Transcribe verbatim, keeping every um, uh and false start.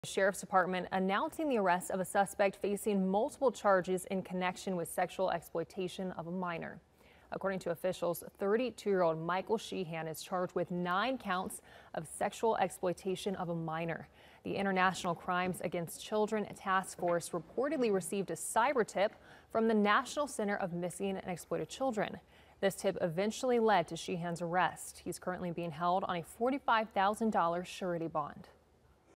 The Sheriff's Department announcing the arrest of a suspect facing multiple charges in connection with sexual exploitation of a minor. According to officials, thirty-two-year-old Michael Sheehan is charged with nine counts of sexual exploitation of a minor. The International Crimes Against Children Task Force reportedly received a cyber tip from the National Center of Missing and Exploited Children. This tip eventually led to Sheehan's arrest. He's currently being held on a forty-five thousand dollar surety bond.